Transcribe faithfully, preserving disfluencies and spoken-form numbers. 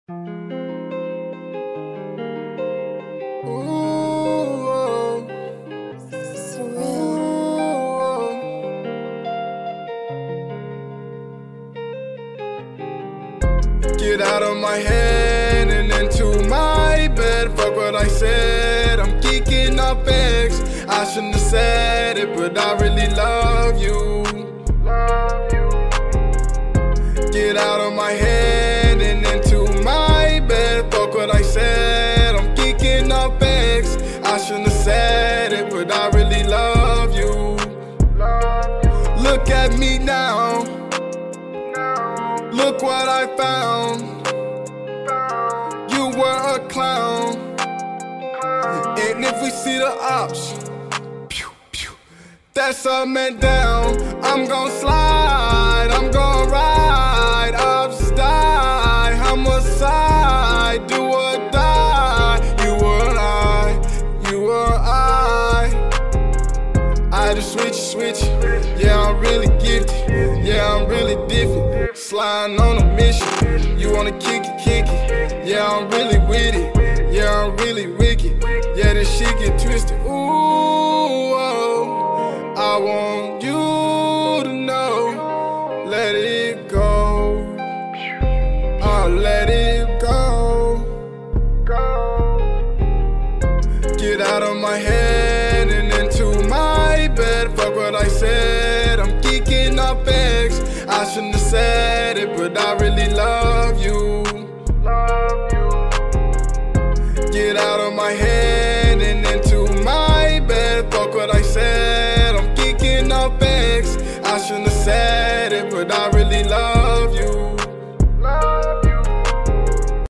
Ooh, get out of my head and into my bed. Fuck what I said, I'm geeking up X. I shouldn't have said it, but I really love you. Get out of my head and into my bed. Fuck what I said, I'm geeking up X. I shouldn't have said it, but I really love you. Look at me now, look what I found. You were a clown. And if we see the ops, pew, pew, that's a man down. I'm gon' slide, I'm gon' ride, ups die, homicide, do or die. You or I, you or I. I just switch, switch. Yeah, I'm really gifted. Yeah, I'm really different. Sliding on a mission. You wanna kick it, kick it. Yeah, I'm really with it. Yeah, I'm really wicked. Yeah, this shit get twisted. Ooh, oh, I want you to know. Let it go. Oh, let it go. Get out of my head and into my bed. Fuck what I said, I'm geeking up X. I shouldn't have said